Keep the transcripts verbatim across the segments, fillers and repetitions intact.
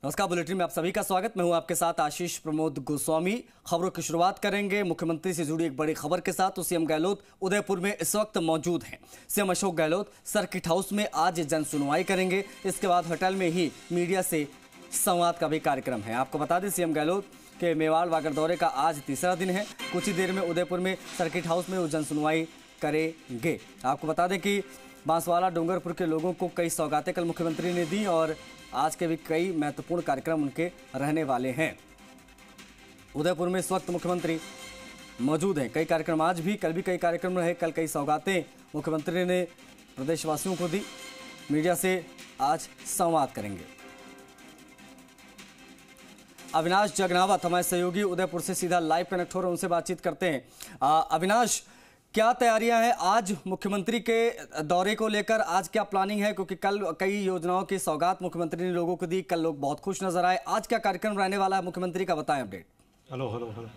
नमस्कार, बुलेटिन में आप सभी का स्वागत। मैं हूं आपके साथ आशीष प्रमोद गोस्वामी। खबरों की शुरुआत करेंगे मुख्यमंत्री से जुड़ी एक बड़ी खबर के साथ। तो सीएम गहलोत उदयपुर में इस वक्त मौजूद हैं। CM Ashok Gehlot circuit house में आज जन सुनवाई करेंगे। इसके बाद होटल में ही मीडिया से संवाद का भी कार्यक्रम है। आपको बता दें, सीएम गहलोत के मेवाड़ वागड़ दौरे का आज तीसरा दिन है। कुछ ही देर में उदयपुर में सर्किट हाउस में वो जन सुनवाई करेंगे। आपको बता दें कि बांसवाड़ा डूंगरपुर के लोगों को कई सौगातें कल मुख्यमंत्री ने दी और आज के भी कई महत्वपूर्ण कार्यक्रम उनके रहने वाले हैं। उदयपुर में इस वक्त मुख्यमंत्री मौजूद हैं। कई कार्यक्रम आज भी, कल भी कई कार्यक्रम रहे। कल कई सौगातें मुख्यमंत्री ने प्रदेशवासियों को दी। मीडिया से आज संवाद करेंगे। अविनाश जगनावत हमारे सहयोगी उदयपुर से सीधा लाइव कनेक्ट हो रहे हैं, उनसे बातचीत करते हैं। आ, अविनाश, क्या तैयारियां हैं आज मुख्यमंत्री के दौरे को लेकर? आज क्या प्लानिंग है, क्योंकि कल कई योजनाओं की सौगात मुख्यमंत्री ने लोगों को दी। कल लोग बहुत खुश नजर आए। आज क्या कार्यक्रम रहने वाला है मुख्यमंत्री का, बताएं अपडेट। हेलो हेलो हेलो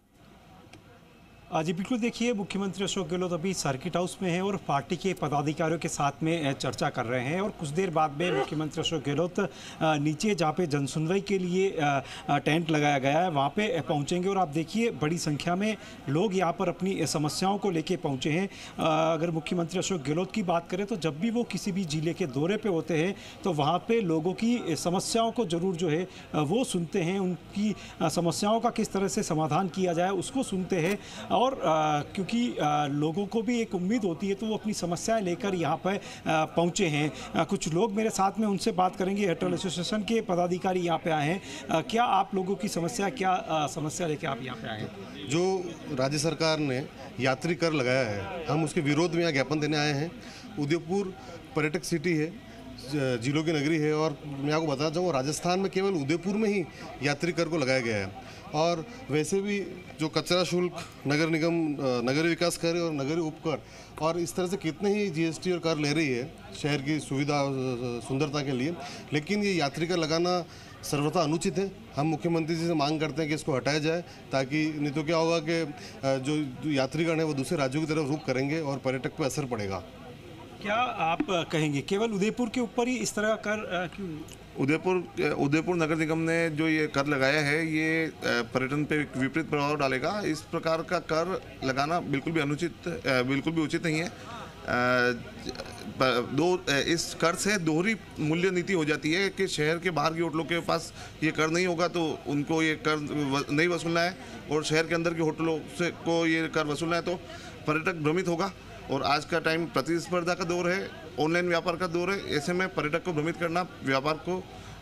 जी बिल्कुल, देखिए मुख्यमंत्री अशोक गहलोत अभी सर्किट हाउस में हैं और पार्टी के पदाधिकारियों के साथ में चर्चा कर रहे हैं और कुछ देर बाद में मुख्यमंत्री अशोक गहलोत नीचे जहाँ पे जनसुनवाई के लिए टेंट लगाया गया है वहाँ पे पहुँचेंगे। और आप देखिए बड़ी संख्या में लोग यहाँ पर अपनी समस्याओं को लेके पहुँचे हैं। अगर मुख्यमंत्री अशोक गहलोत की बात करें तो जब भी वो किसी भी जिले के दौरे पर होते हैं तो वहाँ पर लोगों की समस्याओं को ज़रूर जो है वो सुनते हैं, उनकी समस्याओं का किस तरह से समाधान किया जाए उसको सुनते हैं। और आ, क्योंकि आ, लोगों को भी एक उम्मीद होती है तो वो अपनी समस्याएं लेकर यहाँ पर पहुँचे हैं। आ, कुछ लोग मेरे साथ में, उनसे बात करेंगे। होटल एसोसिएशन के पदाधिकारी यहाँ पे आए हैं। आ, क्या आप लोगों की समस्या, क्या आ, समस्या लेकर आप यहाँ पे आए हैं? जो राज्य सरकार ने यात्री कर लगाया है, हम उसके विरोध में यहाँ ज्ञापन देने आए हैं। उदयपुर पर्यटक सिटी है, जिलों की नगरी है और मैं आपको बताना चाहूँ राजस्थान में केवल उदयपुर में ही यात्री कर को लगाया गया है। और वैसे भी जो कचरा शुल्क, नगर निगम, नगरीय विकास कर और नगरीय उपकर और इस तरह से कितने ही जीएसटी और कर ले रही है शहर की सुविधा सुंदरता के लिए, लेकिन ये यात्री कर लगाना सर्वथा अनुचित है। हम मुख्यमंत्री जी से मांग करते हैं कि इसको हटाया जाए, ताकि नहीं तो क्या होगा कि जो यात्रीगण है वो दूसरे राज्यों की तरफ रुख करेंगे और पर्यटक पर असर पड़ेगा। क्या आप कहेंगे केवल उदयपुर के ऊपर ही इस तरह कर क्यों? उदयपुर उदयपुर नगर निगम ने जो ये कर लगाया है ये पर्यटन पे विपरीत प्रभाव डालेगा। इस प्रकार का कर लगाना बिल्कुल भी अनुचित, बिल्कुल भी उचित नहीं है। दो इस कर से दोहरी मूल्य नीति हो जाती है कि शहर के बाहर के होटलों के पास ये कर नहीं होगा तो उनको ये कर नहीं वसूलना है, और शहर के अंदर के होटलों से को ये कर वसूलना है तो पर्यटक भ्रमित होगा। और आज का टाइम प्रतिस्पर्धा का दौर है, ऑनलाइन व्यापार का दौर है। ऐसे में पर्यटक को भ्रमित करना व्यापार को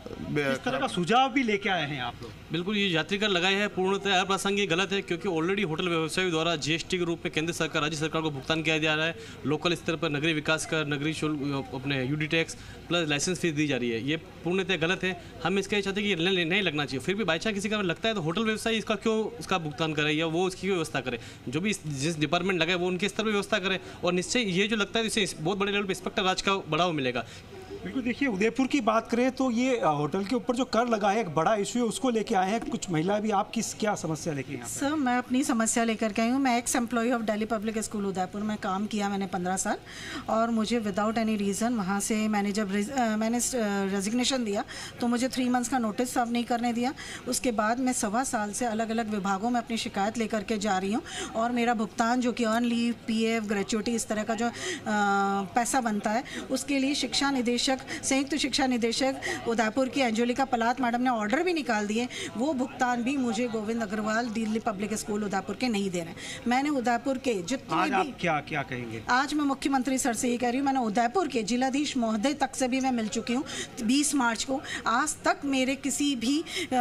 इस तरह का सुझाव भी लेके आए हैं आप लोग? बिल्कुल, ये यात्री कर लगाए हैं पूर्णतः अप्रासंगिक, गलत है, क्योंकि ऑलरेडी होटल व्यवसायियों द्वारा जीएसटी के रूप में केंद्र सरकार, राज्य सरकार को भुगतान किया जा रहा है। लोकल स्तर पर नगरीय विकास कर, नगरीय शुल्क, अपने UD tax plus licence fees दी जा रही है। ये पूर्णतः गलत है। हम इसके चाहते हैं कि ये नहीं लगना चाहिए। फिर भी बाई चांस किसी का लगता है तो होटल व्यवसायी इसका क्यों इसका भुगतान करे या वो इसकी व्यवस्था करे। जो भी जिस डिपार्टमेंट लगाए वो उनके स्तर पर व्यवस्था करे, और निश्चय ये जो लगता है इससे बहुत बड़े लेवल पर इंस्पेक्टर राज का बढ़ावा मिलेगा। बिल्कुल, देखिए उदयपुर की बात करें तो ये होटल के ऊपर जो कर लगा है एक बड़ा इशू है, उसको लेके आए हैं। कुछ महिला भी, आप किस क्या समस्या लेके आए? सर, मैं अपनी समस्या लेकर के आई हूँ। मैं ex employee of Delhi public school Udaipur में काम किया मैंने पंद्रह साल, और मुझे विदाउट एनी रीज़न वहाँ से मैंने जब मैंने रेजिग्नेशन दिया तो मुझे थ्री मंथ्स का नोटिस सर्व नहीं करने दिया। उसके बाद मैं सवा साल से अलग अलग विभागों में अपनी शिकायत लेकर के जा रही हूँ, और मेरा भुगतान जो कि earn leave, P F, gratuity, इस तरह का जो आ, पैसा बनता है उसके लिए शिक्षा निदेशक, संयुक्त शिक्षा निदेशक उदयपुर की अंजुलिका पलात मैडम ने ऑर्डर भी निकाल दिए। वो भुगतान भी मुझे गोविंद अग्रवाल दिल्ली पब्लिक स्कूल उदयपुर के नहीं दे रहे। मैंने उदयपुर के जितने आज भी आप क्या क्या कहेंगे? आज मैं मुख्यमंत्री सर से ये कह रही हूँ, मैंने उदयपुर के जिलाधीश महोदय तक से भी मैं मिल चुकी हूँ बीस मार्च को। आज तक मेरे किसी भी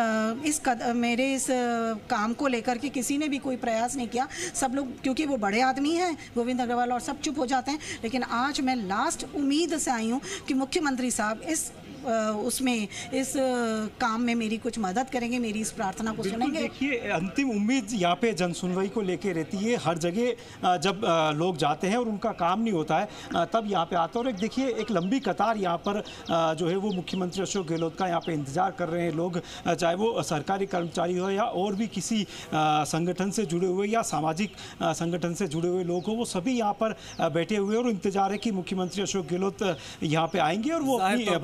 इस कद, मेरे इस काम को लेकर के किसी ने भी कोई प्रयास नहीं किया। सब लोग, क्योंकि वो बड़े आदमी हैं गोविंद अग्रवाल, और सब चुप हो जाते हैं। लेकिन आज मैं लास्ट उम्मीद से आई हूँ कि मुख्यमंत्री साहब इस उसमें इस काम में मेरी कुछ मदद करेंगे, मेरी इस प्रार्थना को सुनेंगे। देखिए, अंतिम उम्मीद यहाँ पे जनसुनवाई को लेके रहती है। हर जगह जब लोग जाते हैं और उनका काम नहीं होता है तब यहाँ पे आते हैं। और एक देखिए, एक लंबी कतार यहाँ पर जो है वो मुख्यमंत्री अशोक गहलोत का यहाँ पे इंतजार कर रहे हैं लोग, चाहे वो सरकारी कर्मचारी हो या और भी किसी संगठन से जुड़े हुए या सामाजिक संगठन से जुड़े हुए लोग हो, वो सभी यहाँ पर बैठे हुए और इंतजार है कि मुख्यमंत्री अशोक गहलोत यहाँ पे आएंगे और वो अपनी बात जो है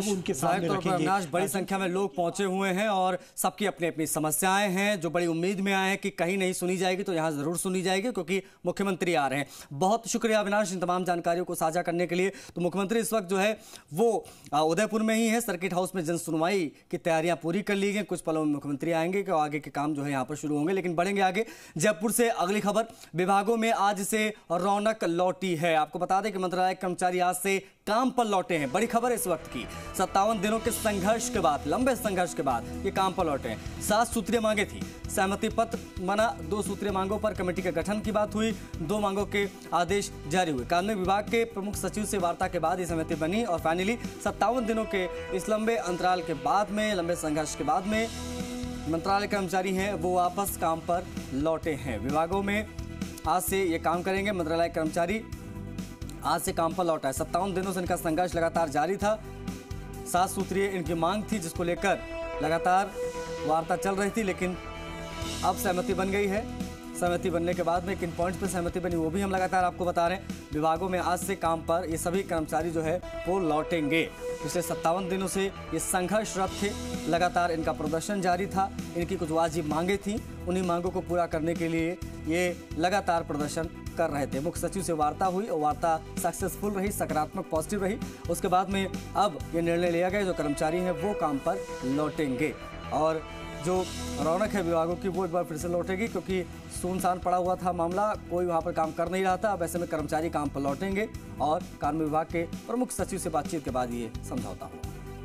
वो उनके सामने रखेंगे। अविनाश, बड़ी संख्या में लोग पहुंचे हुए हैं और सबकी अपनी अपनी समस्याएं हैं, जो बड़ी उम्मीद में आए हैं कि कहीं नहीं सुनी जाएगी तो यहाँ जरूर सुनी जाएगी, क्योंकि मुख्यमंत्री आ रहे हैं। बहुत शुक्रिया अविनाश इन तमाम जानकारियों को साझा करने के लिए। तो मुख्यमंत्री इस वक्त जो है वो उदयपुर में ही है, सर्किट हाउस में जन सुनवाई की तैयारियां पूरी कर ली गई। कुछ पलों में मुख्यमंत्री आएंगे कि आगे के काम जो है यहाँ पर शुरू होंगे, लेकिन बढ़ेंगे आगे। जयपुर से अगली खबर, विभागों में आज से रौनक लौटी है। आपको बता दें कि मंत्रालय कर्मचारी आज से काम पर लौटे हैं। बड़ी खबर इस वक्त की, सत्तावन दिनों के संघर्ष के बाद, लंबे संघर्ष के बाद ये काम पर लौटे हैं। सात सूत्रीय मांगे थी, सहमति पत्र बना, दो सूत्रीय मांगों पर कमेटी के गठन की बात हुई, दो मांगों के आदेश जारी हुए। कानून विभाग के प्रमुख सचिव से वार्ता के बाद ये सहमति बनी और फाइनली सत्तावन दिनों के इस लंबे अंतराल के बाद में, लंबे संघर्ष के बाद में मंत्रालय कर्मचारी हैं वो वापस काम पर लौटे हैं। विभागों में आज से ये काम करेंगे। मंत्रालय कर्मचारी आज से काम पर लौटा है। सत्तावन दिनों से इनका संघर्ष लगातार जारी था। सात सूत्रीय इनकी मांग थी, जिसको लेकर लगातार वार्ता चल रही थी, लेकिन अब सहमति बन गई है। सहमति बनने के बाद में किन पॉइंट्स पर सहमति बनी वो भी हम लगातार आपको बता रहे हैं। विभागों में आज से काम पर ये सभी कर्मचारी जो है वो लौटेंगे। पिछले सत्तावन दिनों से ये संघर्षरत थे, लगातार इनका प्रदर्शन जारी था। इनकी कुछ वाजिब मांगे थी, उन्हीं मांगों को पूरा करने के लिए ये लगातार प्रदर्शन कर रहे थे। मुख्य सचिव से वार्ता हुई और वार्ता सक्सेसफुल रही, सकारात्मक पॉजिटिव रही। उसके बाद में अब ये निर्णय लिया गया जो कर्मचारी हैं वो काम पर लौटेंगे और जो रौनक है विभागों की वो एक बार फिर से लौटेगी, क्योंकि सुनसान पड़ा हुआ था मामला, कोई वहाँ पर काम कर नहीं रहा था। अब ऐसे में कर्मचारी काम पर लौटेंगे और कानून विभाग के प्रमुख सचिव से बातचीत के बाद ये समझौता हुआ।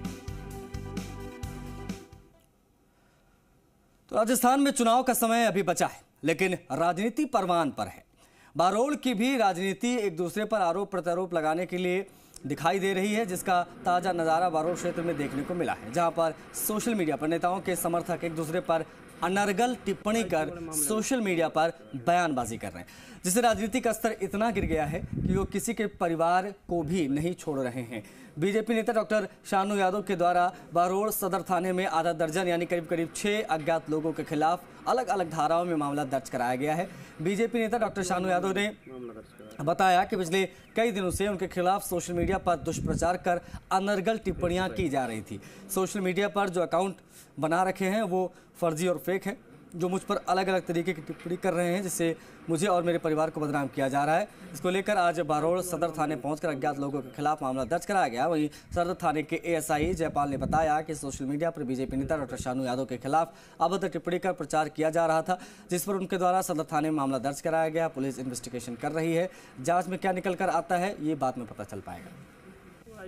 तो राजस्थान में चुनाव का समय अभी बचा है, लेकिन राजनीति परवान पर है। बारोड़ की भी राजनीति एक दूसरे पर आरोप प्रत्यारोप लगाने के लिए दिखाई दे रही है, जिसका ताजा नजारा बारोड़ क्षेत्र में देखने को मिला है, जहां पर सोशल मीडिया पर नेताओं के समर्थक एक दूसरे पर अनर्गल टिप्पणी कर सोशल मीडिया पर बयानबाजी कर रहे हैं, जिससे राजनीति का स्तर इतना गिर गया है कि वो किसी के परिवार को भी नहीं छोड़ रहे हैं। बीजेपी नेता डॉक्टर शानू यादव के द्वारा बारोड़ सदर थाने में आधा दर्जन यानी करीब करीब छह अज्ञात लोगों के खिलाफ अलग अलग धाराओं में मामला दर्ज कराया गया है। बीजेपी नेता डॉक्टर शानू यादव ने बताया कि पिछले कई दिनों से उनके खिलाफ सोशल मीडिया पर दुष्प्रचार कर अनर्गल टिप्पणियां की जा रही थी। सोशल मीडिया पर जो अकाउंट बना रखे हैं वो फर्जी और फेक हैं, जो मुझ पर अलग अलग तरीके की टिप्पणी कर रहे हैं, जिससे मुझे और मेरे परिवार को बदनाम किया जा रहा है। इसको लेकर आज बारोड़ सदर थाने पहुंचकर अज्ञात लोगों के खिलाफ मामला दर्ज कराया गया। वहीं सदर थाने के एएसआई जयपाल ने बताया कि सोशल मीडिया पर बीजेपी नेता डॉक्टर शानू यादव के खिलाफ अभद्र टिप्पणी कर प्रचार किया जा रहा था, जिस पर उनके द्वारा सदर थाने में मामला दर्ज कराया गया। पुलिस इन्वेस्टिगेशन कर रही है। जाँच में क्या निकल कर आता है ये बाद में पता चल पाएगा।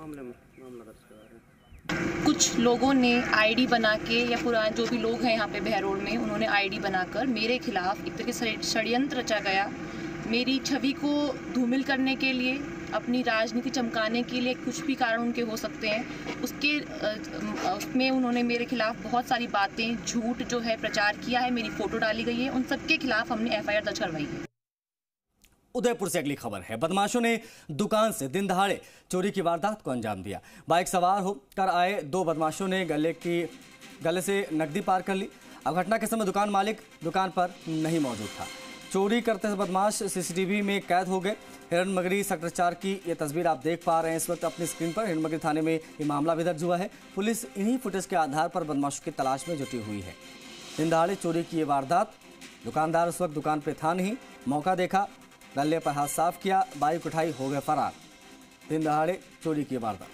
कुछ लोगों ने आईडी बना के या पुराने जो भी लोग हैं यहाँ पे बहरोड़ में, उन्होंने आईडी बनाकर मेरे खिलाफ एक तरह से षड्यंत्र रचा गया। मेरी छवि को धूमिल करने के लिए, अपनी राजनीति चमकाने के लिए कुछ भी कारण उनके हो सकते हैं, उसके उसमें उन्होंने मेरे खिलाफ बहुत सारी बातें, झूठ जो है प्रचार किया है। मेरी फ़ोटो डाली गई है, उन सबके खिलाफ हमने एफ आई आर दर्ज करवाई है। उदयपुर से अगली खबर है। बदमाशों ने दुकान से दिन दहाड़े चोरी की वारदात को अंजाम दिया। बाइक सवार होकर आए दो बदमाशों ने गले की गले से नकदी पार कर ली। अब घटना के समय दुकान मालिक दुकान पर नहीं मौजूद था। चोरी करते बदमाश सीसीटीवी में कैद हो गए। हिरणमगरी सेक्टर चार की ये तस्वीर आप देख पा रहे हैं इस वक्त अपनी स्क्रीन पर। हिरणमगरी थाने में ये मामला भी दर्ज हुआ है। पुलिस इन्हीं फुटेज के आधार पर बदमाशों की तलाश में जुटी हुई है। दिन दहाड़े चोरी की ये वारदात, दुकानदार उस वक्त दुकान पर था नहीं, मौका देखा, गले पर हाथ साफ किया, बाइक उठाई, हो गए फरार। दिन दहाड़े चोरी की वारदात।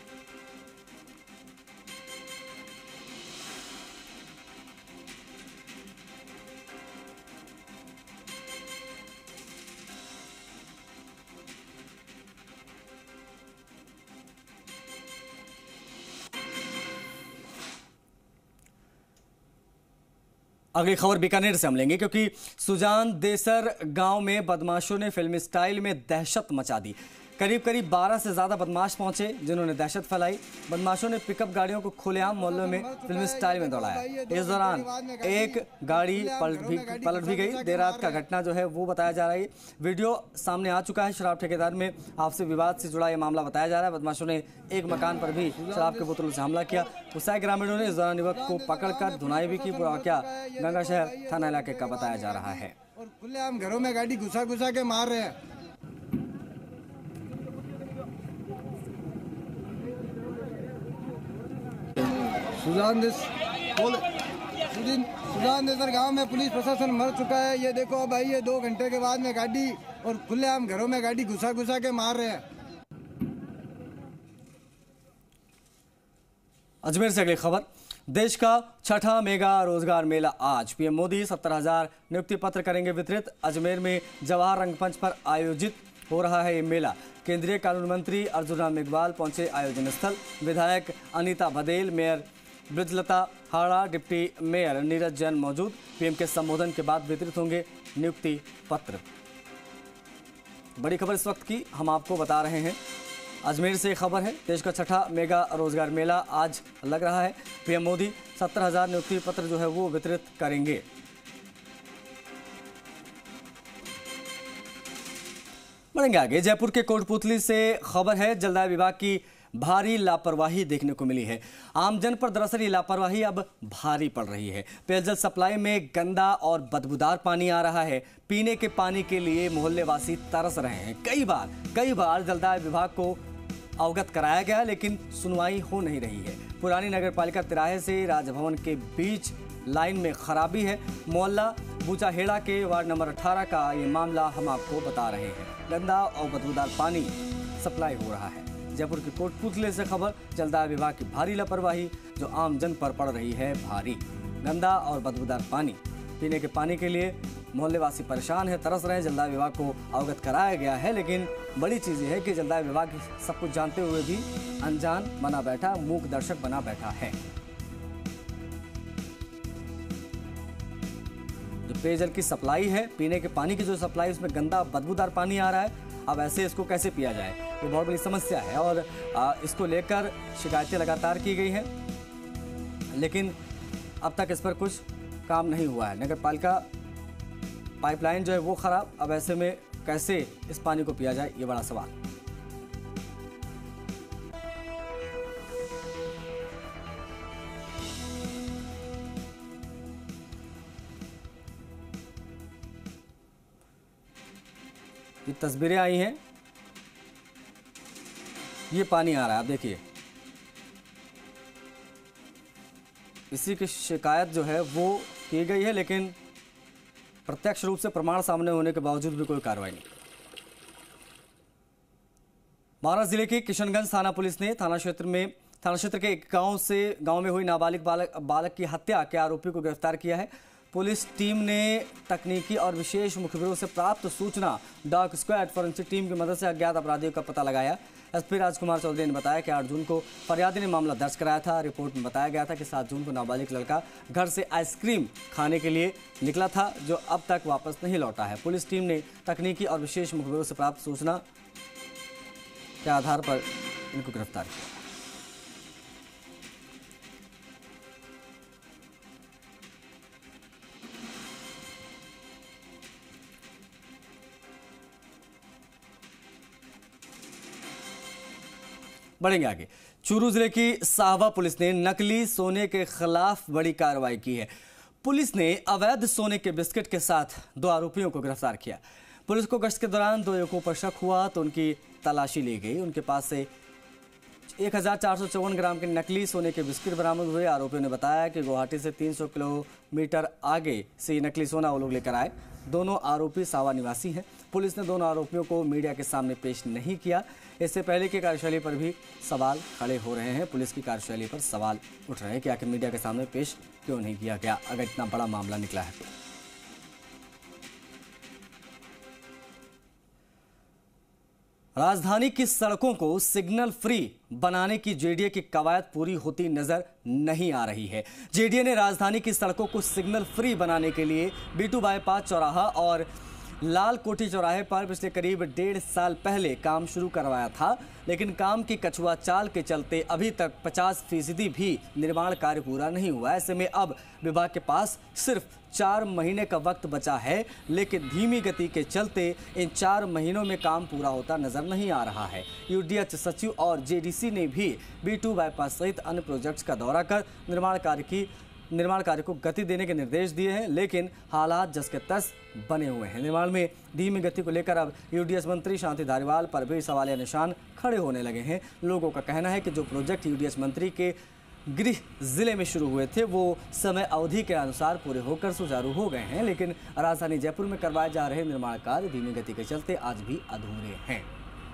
अगली खबर बीकानेर से हम लेंगे, क्योंकि सुजान देसर गांव में बदमाशों ने फिल्मी स्टाइल में दहशत मचा दी। करीब करीब बारह से ज्यादा बदमाश पहुंचे, जिन्होंने दहशत फैलाई। बदमाशों ने पिकअप गाड़ियों को खुलेआम मोहल्लों में फिल्मी स्टाइल में दौड़ाया। इस दौरान एक गाड़ी पलट भी पलट भी गई। देर रात का घटना जो है वो बताया जा रहा है। वीडियो सामने आ चुका है। शराब ठेकेदार में आपसी विवाद से जुड़ा यह मामला बताया जा रहा है। बदमाशों ने एक मकान पर भी शराब के बोतलों से हमला किया। गुस्साए ग्रामीणों ने इस दौरान युवक को पकड़कर धुनाई भी की। पूरा वाकया गंगा शहर थाना इलाके का बताया जा रहा है। और खुलेआम घरों में गाड़ी घुसा घुसा के मार रहे हैं। सुजान देस सुजान देसर गांव में पुलिस प्रशासन मर चुका है। ये देखो अब आई है दो घंटे के बाद में गाड़ी और खुलेआम घरों में गाड़ी घुसा घुसा के मार रहे हैं। अजमेर से अगली खबर। देश का छठा मेगा रोजगार मेला आज। पीएम मोदी सत्तर हजार नियुक्ति पत्र करेंगे वितरित। अजमेर में जवाहर रंगमंच पर आयोजित हो रहा है ये मेला। केंद्रीय कानून मंत्री अर्जुन राम मेघवाल पहुंचे आयोजन स्थल। विधायक Anita Badel, mayor Brijlata Hada, deputy mayor Neeraj Jain मौजूद। पीएम के संबोधन के बाद वितरित होंगे नियुक्ति पत्र। बड़ी खबर इस वक्त की हम आपको बता रहे हैं। अजमेर से खबर है, देश का छठा मेगा रोजगार मेला आज लग रहा है। पीएम मोदी सत्तर हजार नियुक्ति पत्र जो है वो वितरित करेंगे। बढ़ेंगे आगे। जयपुर के कोटपुतली से खबर है, जलदाय विभाग की भारी लापरवाही देखने को मिली है। आमजन पर दरअसल ये लापरवाही अब भारी पड़ रही है। पेयजल सप्लाई में गंदा और बदबूदार पानी आ रहा है। पीने के पानी के लिए मोहल्ले वासी तरस रहे हैं। कई बार कई बार जलदाय विभाग को अवगत कराया गया लेकिन सुनवाई हो नहीं रही है। पुरानी नगरपालिका तिराहे से राजभवन के बीच लाइन में खराबी है। मोहल्ला बूचाहेड़ा के वार्ड नंबर अठारह का ये मामला हम आपको बता रहे हैं। गंदा और बदबूदार पानी सप्लाई हो रहा है। जयपुर के कोटपुतले से खबर, जलदाय विभाग की भारी लापरवाही जो आम जन पर पड़ रही है भारी। गंदा और बदबूदार पानी, पीने के पानी के लिए मोहल्लेवासी परेशान है, तरस रहे हैं। जलदाय विभाग को अवगत कराया गया है लेकिन बड़ी चीज़ ये है कि जलदाय विभाग सब कुछ जानते हुए भी अनजान बना बैठा, मूक दर्शक बना बैठा है। जो पेयजल की सप्लाई है, पीने के पानी की जो सप्लाई, उसमें गंदा बदबूदार पानी आ रहा है। अब ऐसे इसको कैसे पिया जाए, ये बहुत बड़ी समस्या है और आ, इसको लेकर शिकायतें लगातार की गई हैं लेकिन अब तक इस पर कुछ काम नहीं हुआ है। नगर पालिका पाइपलाइन जो है वो खराब, अब ऐसे में कैसे इस पानी को पिया जाए, ये बड़ा सवाल। ये तस्वीरें आई हैं, ये पानी आ रहा है, आप देखिए। इसी की शिकायत जो है वो की गई है लेकिन प्रत्यक्ष रूप से प्रमाण सामने होने के बावजूद भी कोई कार्रवाई नहीं। महाराष्ट्र जिले के किशनगंज थाना पुलिस ने थाना क्षेत्र में थाना क्षेत्र के एक गांव से गांव में हुई नाबालिग बालक बालक की हत्या के आरोपी को गिरफ्तार किया है। पुलिस टीम ने तकनीकी और विशेष मुखबिरों से प्राप्त सूचना डॉग स्क्वाड फॉरेंसिक टीम की मदद से अज्ञात अपराधियों का पता लगाया। एसपी राजकुमार चौधरी ने बताया कि आठ जून को फरियादी ने मामला दर्ज कराया था। रिपोर्ट में बताया गया था कि सात जून को नाबालिग लड़का घर से आइसक्रीम खाने के लिए निकला था जो अब तक वापस नहीं लौटा है। पुलिस टीम ने तकनीकी और विशेष मुखबिरों से प्राप्त सूचना के आधार पर इनको गिरफ्तार किया। बढ़ेंगे आगे। चूरू जिले की साहबा पुलिस ने नकली सोने के खिलाफ बड़ी कार्रवाई की है। पुलिस ने अवैध सोने के बिस्किट के साथ दो आरोपियों को गिरफ्तार किया। पुलिस को गश्त के दौरान दो युवकों पर शक हुआ तो उनकी तलाशी ली गई। उनके पास से एक हजार चार सौ चौवन ग्राम के नकली सोने के बिस्किट बरामद हुए। आरोपियों ने बताया कि गुवाहाटी से तीन सौ किलोमीटर आगे से नकली सोना वो लोग लेकर आए। दोनों आरोपी सावा निवासी हैं। पुलिस ने दोनों आरोपियों को मीडिया के सामने पेश नहीं किया। इससे पहले की कार्यशैली पर भी सवाल खड़े हो रहे हैं। पुलिस की कार्यशैली पर सवाल उठ रहे हैं कि आखिर मीडिया के सामने पेश क्यों नहीं किया गया अगर इतना बड़ा मामला निकला है तो। राजधानी की सड़कों को सिग्नल फ्री बनाने की जेडीए की कवायद पूरी होती नजर नहीं आ रही है। जेडीए ने राजधानी की सड़कों को सिग्नल फ्री बनाने के लिए बीटू बाईपास चौराहा और लाल कोठी चौराहे पर पिछले करीब डेढ़ साल पहले काम शुरू करवाया था, लेकिन काम की कछुआ चाल के चलते अभी तक पचास फीसदी भी निर्माण कार्य पूरा नहीं हुआ। ऐसे में अब विभाग के पास सिर्फ चार महीने का वक्त बचा है, लेकिन धीमी गति के चलते इन चार महीनों में काम पूरा होता नजर नहीं आ रहा है। यूडीएच सचिव और जेडीसी ने भी बीटू बाईपास सहित अन्य प्रोजेक्ट्स का दौरा कर निर्माण कार्य की निर्माण कार्य को गति देने के निर्देश दिए हैं, लेकिन हालात जस के तस बने हुए हैं। निर्माण में धीमी गति को लेकर अब यूडीएच मंत्री शांति धारीवाल पर भी सवालिया निशान खड़े होने लगे हैं। लोगों का कहना है कि जो प्रोजेक्ट यूडीएच मंत्री के गृह जिले में शुरू हुए थे वो समय अवधि के अनुसार पूरे होकर सुचारू हो गए हैं, लेकिन राजधानी जयपुर में करवाए जा रहे निर्माण कार्य धीमी गति के चलते आज भी अधूरे हैं।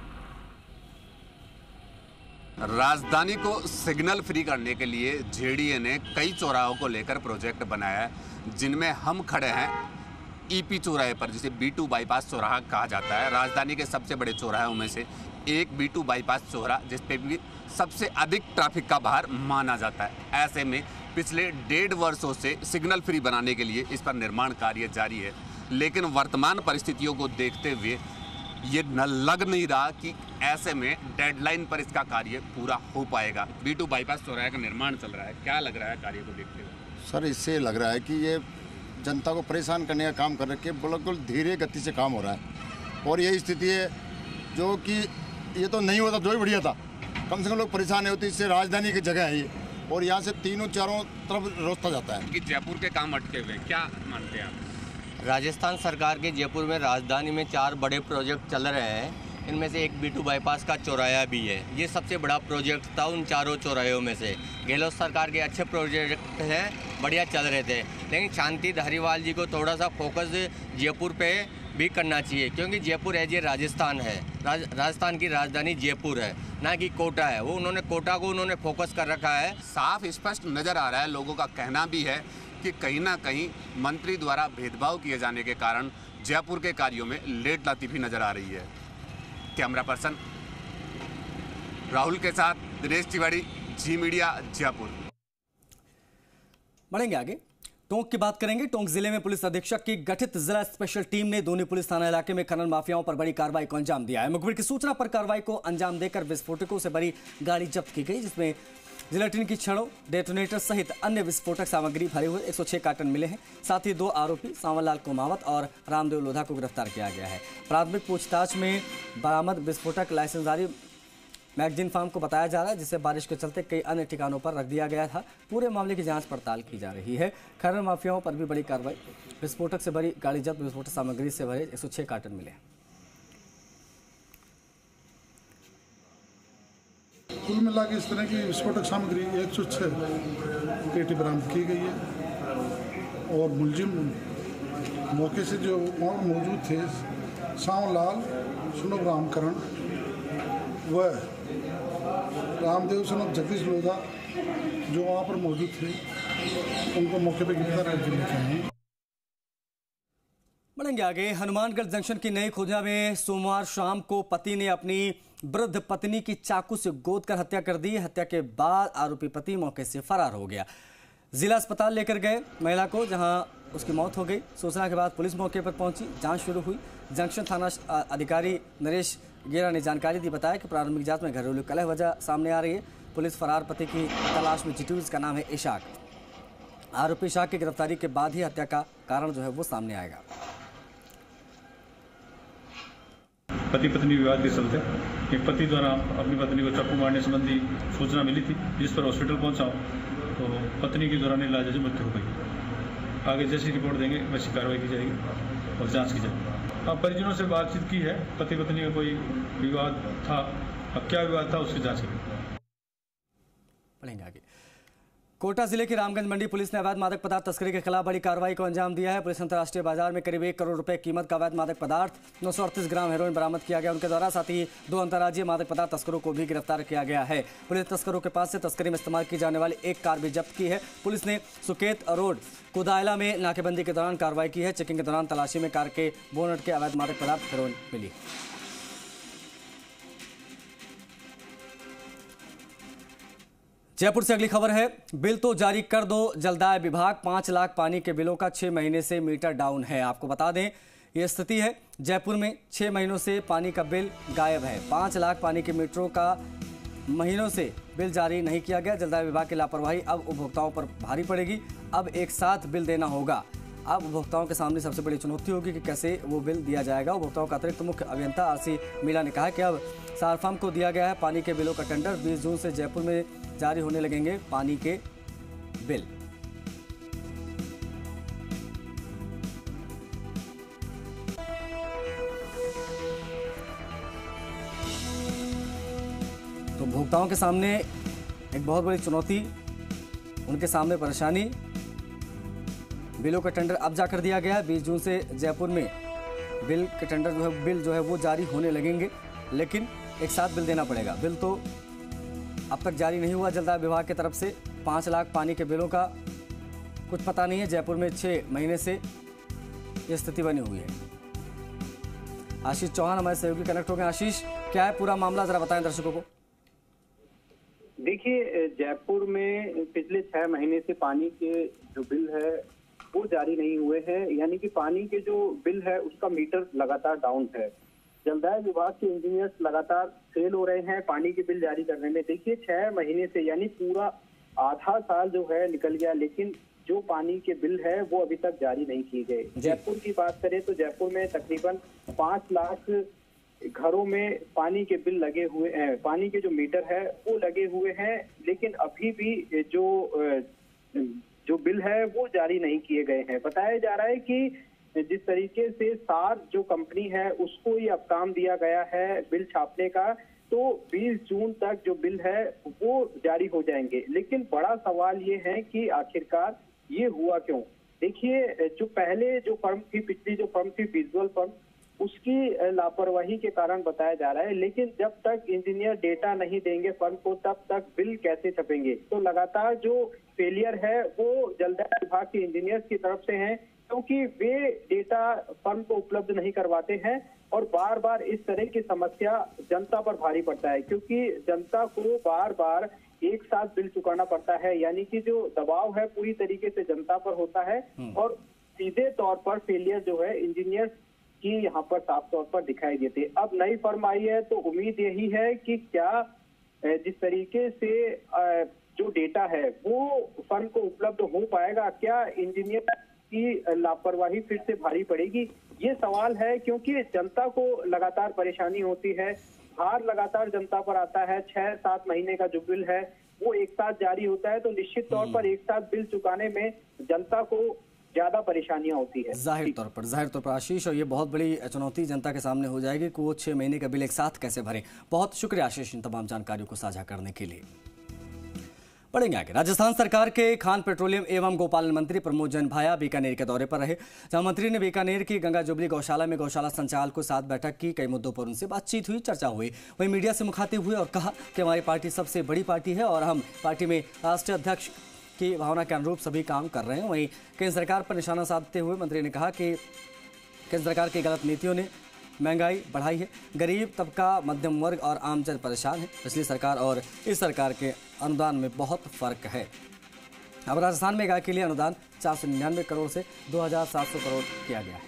राजधानी को सिग्नल फ्री करने के लिए जेडीए ने कई चौराहों को लेकर प्रोजेक्ट बनाया है, जिनमें हम खड़े हैं ईपी चौराहे पर, जिसे बी टू बाईपास चौराहा कहा जाता है। राजधानी के सबसे बड़े चौराहों में से एक बी टू बाईपास चौराहा, जिस पे भी सबसे अधिक ट्रैफिक का भार माना जाता है। ऐसे में पिछले डेढ़ वर्षों से सिग्नल फ्री बनाने के लिए इस पर निर्माण कार्य जारी है, लेकिन वर्तमान परिस्थितियों को देखते हुए ये न लग नहीं रहा कि ऐसे में डेडलाइन पर इसका कार्य पूरा हो पाएगा। बी टू बाईपास चौराहे का निर्माण चल रहा है, क्या लग रहा है कार्य को देखते हुए? सर, इससे लग रहा है कि ये जनता को परेशान करने का काम कर रखे, बिल्कुल धीरे गति से काम हो रहा है और यही स्थिति है जो कि ये तो नहीं होता तो ही बढ़िया था, कम से कम लोग परेशान नहीं होते। इससे राजधानी की जगह है ये और यहाँ से तीनों चारों तरफ रास्ता जाता है कि जयपुर के काम अटके हुए, क्या मानते हैं आप? राजस्थान सरकार के जयपुर में राजधानी में चार बड़े प्रोजेक्ट चल रहे हैं, इनमें से एक बी टू बाईपास का चौराहा भी है। ये सबसे बड़ा प्रोजेक्ट था उन चारों चौराहों में से। गहलोत सरकार के अच्छे प्रोजेक्ट हैं, बढ़िया चल रहे थे, लेकिन शांति धारीवाल जी को थोड़ा सा फोकस जयपुर पे भी करना चाहिए, क्योंकि जयपुर एज ए राजस्थान है, राज, राजस्थान की राजधानी जयपुर है, ना कि कोटा है। वो उन्होंने कोटा को उन्होंने फोकस कर रखा है। साफ स्पष्ट नज़र आ रहा है, लोगों का कहना भी है कि कहीं ना कहीं मंत्री द्वारा भेदभाव किए जाने के कारण जयपुर के कार्यों में लेट लतीफ़ी नजर आ रही है। कैमरा पर्सन राहुल के साथ दिनेश तिवारी, जी मीडिया, जयपुर। बढ़ेंगे आगे, टोंक की बात करेंगे। टोंक जिले में पुलिस अधीक्षक की गठित जिला स्पेशल टीम ने दोनी पुलिस थाना इलाके में खनन माफियाओं पर बड़ी कार्रवाई को अंजाम दिया है। मुखबिर की सूचना पर कार्रवाई को अंजाम देकर विस्फोटकों से भरी गाड़ी जब्त की गई, जिसमें जिलेटिन की छड़ों, डेटोनेटर सहित अन्य विस्फोटक सामग्री भरे हुए एक सौ छह कार्टन मिले हैं। साथ ही दो आरोपी सांवरलाल कुमावत और रामदेव लोधा को गिरफ्तार किया गया है। प्राथमिक पूछताछ में बरामद विस्फोटक लाइसेंसधारी मैगजीन फार्म को बताया जा रहा है, जिसे बारिश के चलते कई अन्य ठिकानों पर रख दिया गया था। पूरे मामले की जांच पड़ताल की जा रही है। खनन माफियाओं पर भी बड़ी कार्रवाई। विस्फोटक से भरी गाड़ी जब्त, विस्फोटक सामग्री से भरे एक सौ छह कार्टन मिले हैं। कुल मिला के इस तरह की विस्फोटक सामग्री एक सौ छः पेटी बरामद की गई है और मुलजिम मौके से जो वहाँ मौजूद थे, सांवलाल सुनब रामकरण व रामदेव सुनब जगदीश लोधा जो वहाँ पर मौजूद थे, उनको मौके पर गिरफ्तार करके लेके आए। बढ़ेंगे आगे, हनुमानगढ़ जंक्शन की नई खोजा में सोमवार शाम को पति ने अपनी वृद्ध पत्नी की चाकू से गोदकर हत्या कर दी। हत्या के बाद आरोपी पति मौके से फरार हो गया। जिला अस्पताल लेकर गए महिला को, जहां उसकी मौत हो गई। सूचना के बाद पुलिस मौके पर पहुंची, जांच शुरू हुई। जंक्शन थाना अधिकारी नरेश गेरा ने जानकारी दी, बताया कि प्रारंभिक जांच में घरेलू कलह वजह सामने आ रही है। पुलिस फरार पति की तलाश में जुटी हुई, जिसका नाम है इशाक। आरोपी इशाक की गिरफ्तारी के बाद ही हत्या का कारण जो है वो सामने आएगा। पति पत्नी विवाद के चलते एक पति द्वारा अपनी पत्नी को चाकू मारने संबंधी सूचना मिली थी, जिस पर हॉस्पिटल पहुंचा तो पत्नी की दौरान इलाज से मृत्यु हो गई। आगे जैसी रिपोर्ट देंगे वैसी कार्रवाई की जाएगी और जांच की जाएगी। अब परिजनों से बातचीत की है, पति पत्नी का कोई विवाद था, अब क्या विवाद था उसकी जांच करेंगे। पढ़ेंगे आगे। कोटा जिले की रामगंज मंडी पुलिस ने अवैध मादक पदार्थ तस्करी के खिलाफ बड़ी कार्रवाई को अंजाम दिया है। पुलिस अंतर्राष्ट्रीय बाजार में करीब एक करोड़ रुपए कीमत का अवैध मादक पदार्थ, नौ सौ अड़तीस ग्राम हेरोइन बरामद किया गया उनके द्वारा। साथ ही दो अंतर्राज्यीय मादक पदार्थ तस्करों को भी गिरफ्तार किया गया है। पुलिस तस्करों के पास से तस्करी में इस्तेमाल की जाने वाली एक कार भी जब्त की है। पुलिस ने सुकेत रोड कुदायला में नाकेबंदी के दौरान कार्रवाई की है। चेकिंग के दौरान तलाशी में कार के बोनट के अवैध मादक पदार्थ हेरोइन मिली। जयपुर से अगली खबर है, बिल तो जारी कर दो जलदाय विभाग। पांच लाख पानी के बिलों का छह महीने से मीटर डाउन है। आपको बता दें ये स्थिति है, जयपुर में छह महीनों से पानी का बिल गायब है। पांच लाख पानी के मीटरों का महीनों से बिल जारी नहीं किया गया। जलदाय विभाग की लापरवाही अब उपभोक्ताओं पर भारी पड़ेगी। अब एक साथ बिल देना होगा। अब उपभोक्ताओं के सामने सबसे बड़ी चुनौती होगी कि कैसे वो बिल दिया जाएगा। उपभोक्ताओं का अतिरिक्त मुख्य अभियंता आरसी मीणा ने कहा कि अब सारफाम को दिया गया है पानी के बिलों का टेंडर। बीस जून से जयपुर में जारी होने लगेंगे पानी के बिल। तो उपभोक्ताओं के सामने एक बहुत बड़ी चुनौती उनके सामने परेशानी। बिलों का टेंडर अब जाकर दिया गया है। बीस जून से जयपुर में बिल के टेंडर जो है बिल जो है वो जारी होने लगेंगे, लेकिन एक साथ बिल देना पड़ेगा। बिल तो अब तक जारी नहीं हुआ जलदाय विभाग की तरफ से। पाँच लाख पानी के बिलों का कुछ पता नहीं है। जयपुर में छः महीने से ये स्थिति बनी हुई है। आशीष चौहान हमारे सहयोगी कनेक्ट हो गए। आशीष, क्या है पूरा मामला, जरा बताएं दर्शकों को। देखिए, जयपुर में पिछले छह महीने से पानी के जो बिल है वो जारी नहीं हुए हैं, यानी कि पानी के जो बिल है उसका मीटर लगातार डाउन है। जलदाय विभाग के इंजीनियर्स लगातार फेल हो रहे हैं पानी के बिल जारी करने में। देखिए, छह महीने से यानी पूरा आधा साल जो है निकल गया, लेकिन जो पानी के बिल है वो अभी तक जारी नहीं किए गए। जयपुर की बात करें तो जयपुर में तकरीबन पाँच लाख घरों में पानी के बिल लगे हुए हैं, पानी के जो मीटर है वो लगे हुए हैं, लेकिन अभी भी जो जो बिल है वो जारी नहीं किए गए हैं। बताया जा रहा है कि जिस तरीके से सार जो कंपनी है उसको ये अब काम दिया गया है बिल छापने का, तो बीस जून तक जो बिल है वो जारी हो जाएंगे। लेकिन बड़ा सवाल ये है कि आखिरकार ये हुआ क्यों। देखिए, जो पहले जो फर्म थी, पिछली जो फर्म थी विजुअल फर्म, उसकी लापरवाही के कारण बताया जा रहा है, लेकिन जब तक इंजीनियर डेटा नहीं देंगे फर्म को तब तक बिल कैसे छपेंगे। तो लगातार जो फेलियर है वो जलदाय विभाग के इंजीनियर्स की तरफ से है, क्योंकि वे डेटा फर्म को उपलब्ध नहीं करवाते हैं और बार बार इस तरह की समस्या जनता पर भारी पड़ता है, क्योंकि जनता को बार बार एक साथ बिल चुकाना पड़ता है। यानी कि जो दबाव है पूरी तरीके से जनता पर होता है और सीधे तौर पर फेलियर जो है इंजीनियर की यहाँ पर साफ तौर पर दिखाई देते। अब नई फर्म आई है तो उम्मीद यही है कि क्या जिस तरीके से जो डेटा है वो फर्म को उपलब्ध हो पाएगा, क्या इंजीनियर की लापरवाही फिर से भारी पड़ेगी, ये सवाल है। क्योंकि जनता को लगातार परेशानी होती है, भार लगातार जनता पर आता है। छह सात महीने का जो बिल है वो एक साथ जारी होता है, तो निश्चित तौर पर एक साथ बिल चुकाने में जनता को ज्यादा परेशानियां होती है। जाहिर तौर पर जाहिर तौर पर आशीष, और ये बहुत बड़ी चुनौती जनता के सामने हो जाएगी कि वो छह महीने का बिल एक साथ कैसे भरें। बहुत शुक्रिया आशीष इन तमाम जानकारियों को साझा करने के लिए। बढ़ेंगे आगे। राजस्थान सरकार के खान पेट्रोलियम एवं गोपालन मंत्री प्रमोद जैन भाया बीकानेर के दौरे पर रहे, जहां मंत्री ने बीकानेर की गंगा जुबली गौशाला में गौशाला संचालक के साथ बैठक की। कई मुद्दों पर उनसे बातचीत हुई, चर्चा हुई। वहीं मीडिया से मुखातिब हुए और कहा कि हमारी पार्टी सबसे बड़ी पार्टी है और हम पार्टी में राष्ट्रीय अध्यक्ष की भावना के अनुरूप सभी काम कर रहे हैं। वहीं केंद्र सरकार पर निशाना साधते हुए मंत्री ने कहा कि केंद्र सरकार की गलत नीतियों ने महंगाई बढ़ाई है, गरीब तबका, मध्यम वर्ग और आमजन परेशान है। पिछली सरकार और इस सरकार के अनुदान में बहुत फर्क है। अब राजस्थान में गाय के लिए अनुदान चार सौ निन्यानवे करोड़ से दो हजार सात सौ करोड़ किया गया है।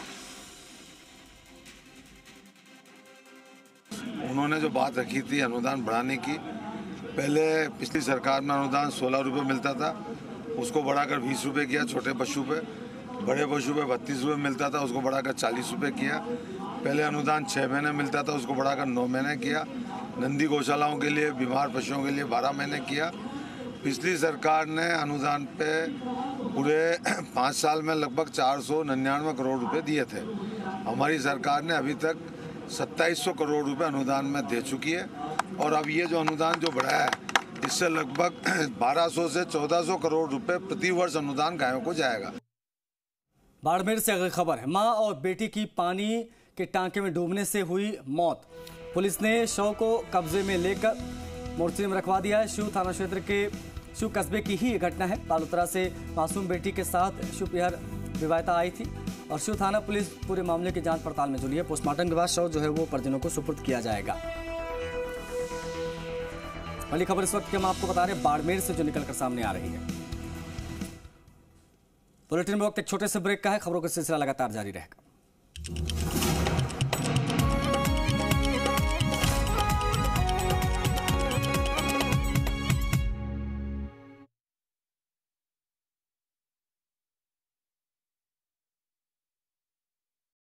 उन्होंने जो बात रखी थी अनुदान बढ़ाने की, पहले पिछली सरकार में अनुदान सोलह रुपये मिलता था, उसको बढ़ाकर बीस रुपये किया छोटे पशु पे, बड़े पशु पे बत्तीस रुपये मिलता था, उसको बढ़ाकर चालीस रुपये किया। पहले अनुदान छः महीने मिलता था, उसको बढ़ाकर नौ महीने किया। नंदी गौशालाओं के लिए, बीमार पशुओं के लिए बारह महीने किया। पिछली सरकार ने अनुदान पे पूरे पाँच साल में लगभग चार सौ निन्यानवे करोड़ रुपए दिए थे। हमारी सरकार ने अभी तक सत्ताईस सौ करोड़ रुपए अनुदान में दे चुकी है और अब ये जो अनुदान जो बढ़ाया है इससे लगभग बारह सौ से चौदह सौ करोड़ रुपए प्रति वर्ष अनुदान गायों को जाएगा। बाड़मेर से अगली खबर है, मां और बेटी की पानी के टांके में डूबने से हुई मौत। पुलिस ने शव को कब्जे में लेकर मोर्चरी में रखवा दिया है। शिव थाना क्षेत्र के शिव कस्बे की ही घटना है। बालोतरा से मासूम बेटी के साथ शिवपिहर विवाहिता आई थी और शिव थाना पुलिस पूरे मामले की जांच पड़ताल में जुटी है। पोस्टमार्टम के बाद शव जो है वो परिजनों को सुपुर्द किया जाएगा। पहली खबर इस वक्त की हम आपको बता रहे हैं बाड़मेर से जो निकलकर सामने आ रही है। बुलेटिन में वक्त एक छोटे से ब्रेक का है, खबरों का सिलसिला लगातार जारी रहेगा।